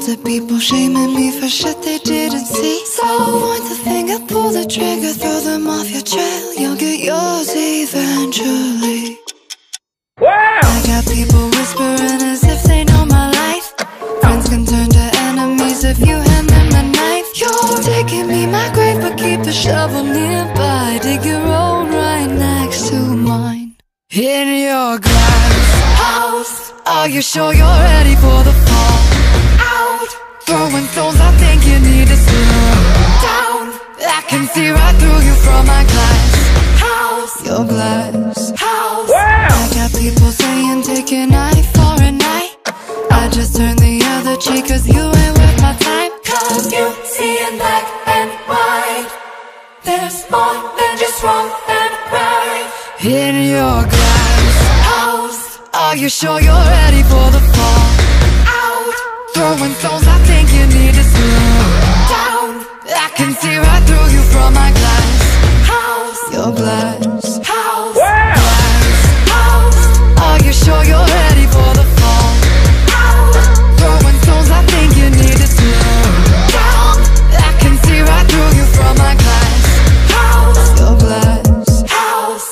Lots of people shaming me for shit they didn't see. So point the finger, pull the trigger, throw them off your trail. You'll get yours eventually. Wow! I got people whispering as if they know my life. Friends can turn to enemies if you hand them a knife. You're taking me my grave, but keep the shovel nearby. Dig your own right next to mine. In your glass house, are you sure you're ready for the fall? Out, throwing stones, I think you need to slow down. I can see right through you from my glass house. Your glass house. Wow! I got people saying take an eye for an eye. I just turn the other cheek cause you ain't worth my time. Cause you see in black and white. There's more than just wrong and right. In your glass house, are you sure you're ready for the fall? Out, throwing stones, I think you need to slow down. I can see right through you from my glass house. Your glass house. Wow! Glass house, are you sure you're ready for the fall? Out, throwing stones, I think you need to slow down. I can see right through you from my glass house. Your glass house.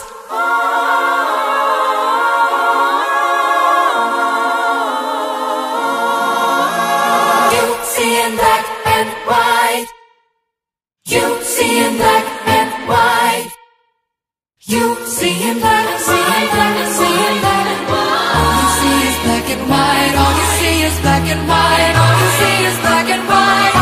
You see in black and white. You see in black and white. You see in black, see in black, see in black and white. All you see is black and white. All you see is black and white. All you see is black and white.